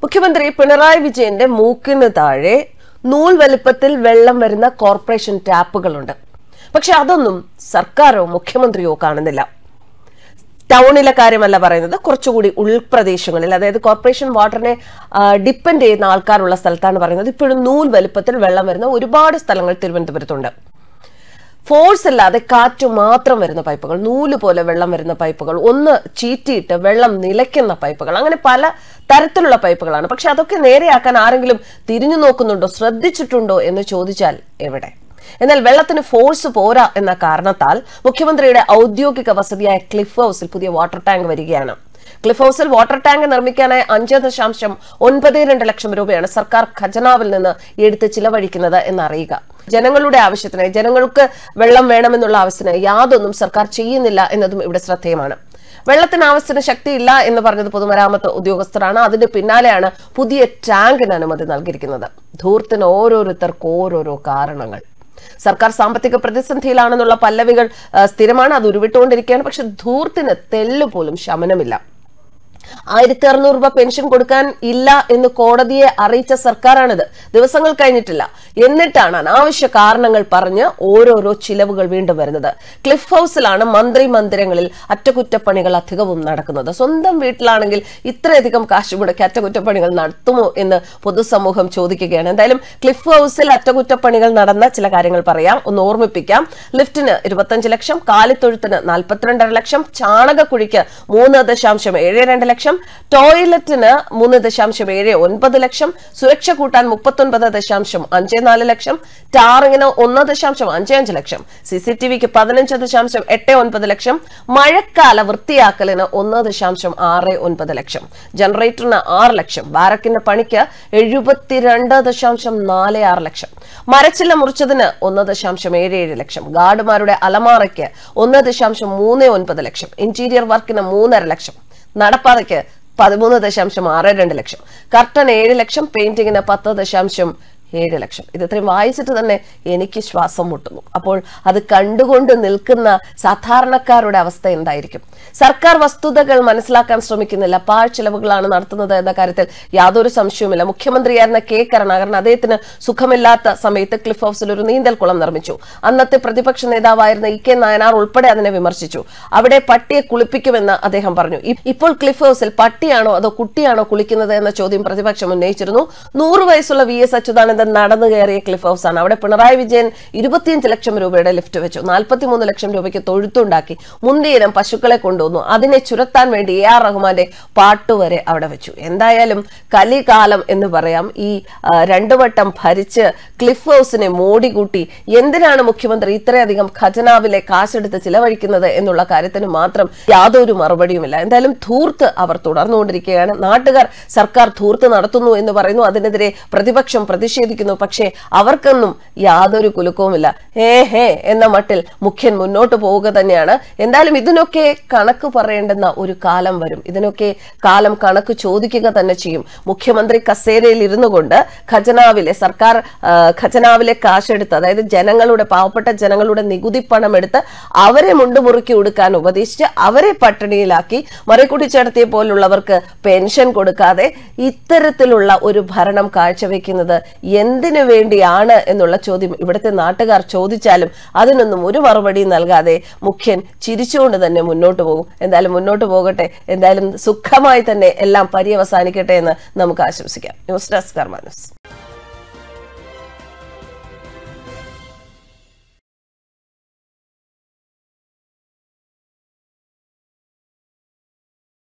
മുഖ്യമന്ത്രി പിണറായി വിജയന്റെ മൂക്കിന് താഴെ നൂൽ വലിപ്പത്തിൽ വെള്ളം വരുന്ന കോർപ്പറേഷൻ ടാപ്പുകളുണ്ട്. പക്ഷെ അതൊന്നും സർക്കാരോ മുഖ്യമന്ത്രിയോ കാണുന്നില്ല. ടൗണിലെ കാര്യമല്ല പറയുന്നത്, കുറച്ചുകൂടി ഉൾപ്രദേശങ്ങളിൽ, അതായത് കോർപ്പറേഷൻ വാട്ടറിനെ ഡിപ്പെൻഡ് ചെയ്യുന്ന ആൾക്കാരുള്ള സ്ഥലത്താണ് പറയുന്നത്. ഇപ്പോഴും നൂൽ വലിപ്പത്തിൽ വെള്ളം വരുന്ന ഒരുപാട് സ്ഥലങ്ങൾ തിരുവനന്തപുരത്തുണ്ട്. ഫോഴ്സ് അല്ലാതെ കാറ്റ് മാത്രം വരുന്ന പൈപ്പുകൾ, നൂല് പോലെ വെള്ളം വരുന്ന പൈപ്പുകൾ, ഒന്ന് ചീറ്റിയിട്ട് വെള്ളം നിലയ്ക്കുന്ന പൈപ്പുകൾ, അങ്ങനെ പല തരത്തിലുള്ള പൈപ്പുകളാണ്. പക്ഷെ അതൊക്കെ നേരെയാക്കാൻ ആരെങ്കിലും തിരിഞ്ഞു നോക്കുന്നുണ്ടോ, ശ്രദ്ധിച്ചിട്ടുണ്ടോ എന്ന് ചോദിച്ചാൽ എവിടെ? എന്നാൽ വെള്ളത്തിന് ഫോഴ്സ് പോരാ എന്ന കാരണത്താൽ മുഖ്യമന്ത്രിയുടെ ഔദ്യോഗിക വസതിയായ ക്ലിഫ് ഹൌസിൽ പുതിയ വാട്ടർ ടാങ്ക് വരികയാണ്. ക്ലിഫ് ഹൌസിൽ വാട്ടർ ടാങ്ക് നിർമ്മിക്കാനായി 5.92 ലക്ഷം രൂപയാണ് സർക്കാർ ഖജനാവിൽ നിന്ന് എടുത്ത് ചിലവഴിക്കുന്നത് എന്നറിയുക. ജനങ്ങളുടെ ആവശ്യത്തിന്, ജനങ്ങൾക്ക് വെള്ളം വേണമെന്നുള്ള ആവശ്യത്തിന് യാതൊന്നും സർക്കാർ ചെയ്യുന്നില്ല എന്നതും ഇവിടെ ശ്രദ്ധേയമാണ്. വെള്ളത്തിന് ആവശ്യത്തിന് ശക്തിയില്ല എന്ന് പറഞ്ഞത് പൊതുമരാമത്ത് ഉദ്യോഗസ്ഥരാണ്. അതിന്റെ പിന്നാലെയാണ് പുതിയ ടാങ്കിന് അനുമതി നൽകിയിരിക്കുന്നത്. ധൂർത്തിന് ഓരോരുത്തർക്ക് ഓരോരോ കാരണങ്ങൾ. സർക്കാർ സാമ്പത്തിക പ്രതിസന്ധിയിലാണെന്നുള്ള പല്ലവികൾ സ്ഥിരമാണ്, അത് ഉരുവിട്ടുകൊണ്ടിരിക്കുകയാണ്. പക്ഷെ ധൂർത്തിന് തെല്ലുപോലും ശമനമില്ല. 1600 രൂപ പെൻഷൻ കൊടുക്കാൻ ഇല്ല എന്ന് കോടതിയെ അറിയിച്ച സർക്കാരാണിത്. ദിവസങ്ങൾ കഴിഞ്ഞിട്ടില്ല, എന്നിട്ടാണ് അനാവശ്യ കാരണങ്ങൾ പറഞ്ഞ് ഓരോരോ ചിലവുകൾ വീണ്ടും വരുന്നത്. ക്ലിഫ് ഹൌസിലാണ് മന്ത്രി മന്ദിരങ്ങളിൽ അറ്റകുറ്റപ്പണികൾ അധികവും നടക്കുന്നത്. സ്വന്തം വീട്ടിലാണെങ്കിൽ ഇത്രയധികം കാശ് മുടക്കി അറ്റകുറ്റപ്പണികൾ നടത്തുമോ എന്ന് പൊതുസമൂഹം ചോദിക്കുകയാണ്. എന്തായാലും ക്ലിഫ് ഹൌസിൽ അറ്റകുറ്റപ്പണികൾ നടന്ന ചില കാര്യങ്ങൾ പറയാം, ഒന്ന് ഓർമ്മിപ്പിക്കാം. ലിഫ്റ്റിന് 25 ലക്ഷം, കാലിത്തൊഴുത്തിന് 42.5 ലക്ഷം, ചാണകക്കുഴിക്ക് 3.72 ലക്ഷം, ടോയ്ലറ്റിന് 3.79 ലക്ഷം, സുരക്ഷ കൂട്ടാൻ 39.54 ലക്ഷം, ടാറിങ്ങിന് 1.55 ലക്ഷം, CCTVക്ക് 15.89 ലക്ഷം, മഴക്കാല വൃത്തിയാക്കലിന് 1.69 ലക്ഷം, ജനറേറ്ററിന് 6 ലക്ഷം, ബാരക്കിന്റെ പണിക്ക് 72.46 ലക്ഷം, മരച്ചില്ല മുറിച്ചതിന് 1.77 ലക്ഷം, ഗാർഡുമാരുടെ അലമാറയ്ക്ക് 1.39 ലക്ഷം, ഇന്റീരിയർ വർക്കിന് 3.5 ലക്ഷം, നടപ്പാതയ്ക്ക് 13.62 ലക്ഷം, കർട്ടൻ 7 ലക്ഷം, പെയിന്റിങ്ങിന് 10.7 ലക്ഷം. ഇത് ഇത്രയും വായിച്ചിട്ട് തന്നെ എനിക്ക് ശ്വാസം മുട്ടുന്നു. അപ്പോൾ അത് കണ്ടുകൊണ്ട് നിൽക്കുന്ന സാധാരണക്കാരുടെ അവസ്ഥ എന്തായിരിക്കും? സർക്കാർ വസ്തുതകൾ മനസ്സിലാക്കാൻ ശ്രമിക്കുന്നില്ല. പാഴ്ചെലവുകളാണ് നടത്തുന്നത് എന്ന കാര്യത്തിൽ യാതൊരു സംശയവുമില്ല. മുഖ്യമന്ത്രിയായിരുന്ന കെ കരുണാകരൻ അദ്ദേഹത്തിന് സുഖമില്ലാത്ത സമയത്ത് ക്ലിഫ് ഹൌസിൽ ഒരു നീന്തൽക്കുളം നിർമ്മിച്ചു. അന്നത്തെ പ്രതിപക്ഷ നേതാവായിരുന്ന ഇ കെ നായനാർ ഉൾപ്പെടെ അതിനെ വിമർശിച്ചു. അവിടെ പട്ടിയെ കുളിപ്പിക്കുമെന്ന് അദ്ദേഹം പറഞ്ഞു. ഇപ്പോൾ ക്ലിഫ് ഹൌസിൽ പട്ടിയാണോ അതോ കുട്ടിയാണോ കുളിക്കുന്നത് എന്ന ചോദ്യം പ്രതിപക്ഷം ഉന്നയിച്ചിരുന്നു. 100 വയസ്സുള്ള VS അച്യുതാനന്ദൻ നടന്നു കയറിയ ക്ലിഫ് ഹൌസ് ആണ്. അവിടെ പിണറായി വിജയൻ 25 ലക്ഷം രൂപയുടെ ലിഫ്റ്റ് വെച്ചു. 43 ലക്ഷം രൂപയ്ക്ക് തൊഴുത്തുണ്ടാക്കി. മുന്തിയിനം പശുക്കളെ കൊണ്ടുവന്നു. അതിനെ ചുരത്താൻ വേണ്ടി AR റഹ്മാന്റെ പാട്ടുവരെ അവിടെ വെച്ചു. എന്തായാലും കലികാലം എന്ന് പറയാം. ഈ 2 വട്ടം ഭരിച്ച് ക്ലിഫ് ഹൌസിനെ മോടികൂട്ടി എന്തിനാണ് മുഖ്യമന്ത്രി ഇത്രയധികം ഖജനാവിലെ കാശെടുത്ത് ചിലവഴിക്കുന്നത് എന്നുള്ള കാര്യത്തിന് മാത്രം യാതൊരു മറുപടിയുമില്ല. എന്തായാലും ധൂർത്ത് അവർ തുടർന്നുകൊണ്ടിരിക്കുകയാണ്. നാട്ടുകാർ സർക്കാർ ധൂർത്ത് നടത്തുന്നു എന്ന് പറയുന്നു, അതിനെതിരെ പ്രതിപക്ഷം പ്രതിഷേധിക്കുന്നു. പക്ഷേ അവർക്കൊന്നും യാതൊരു കുലുക്കവുമില്ല. എന്ന മട്ടിൽ മുഖ്യൻ മുന്നോട്ട് പോവുക തന്നെയാണ്. എന്തായാലും ഇതിനൊക്കെ കണക്ക് പറയേണ്ടുന്ന ഒരു കാലം വരും. ഇതിനൊക്കെ കാലം കണക്ക് ചോദിക്കുക തന്നെ ചെയ്യും. മുഖ്യമന്ത്രി കസേരയിൽ ഇരുന്നു കൊണ്ട് സർക്കാർ ഖജനാവിലെ കാശെടുത്ത്, അതായത് ജനങ്ങളുടെ, പാവപ്പെട്ട ജനങ്ങളുടെ നികുതി പണം എടുത്ത് അവരെ മുണ്ടുമുറുക്കി ഉടുക്കാൻ ഉപദേശിച്ച് അവരെ പട്ടിണിയിലാക്കി മറിക്കുട്ടിച്ചേർത്തിയെ പോലുള്ളവർക്ക് പെൻഷൻ കൊടുക്കാതെ ഇത്തരത്തിലുള്ള ഒരു ഭരണം കാഴ്ചവെക്കുന്നത് എന്തിനു വേണ്ടിയാണ് എന്നുള്ള ചോദ്യം ഇവിടുത്തെ നാട്ടുകാർ ചോദിച്ചാലും അതിനൊന്നും ഒരു മറുപടി നൽകാതെ മുഖ്യൻ ചിരിച്ചുകൊണ്ട് തന്നെ മുന്നോട്ട് പോകും. എന്തായാലും മുന്നോട്ട് പോകട്ടെ. എന്തായാലും സുഖമായി തന്നെ എല്ലാം പര്യവസാനിക്കട്ടെ എന്ന് നമുക്ക് ആശംസിക്കാം. News desk Karma news.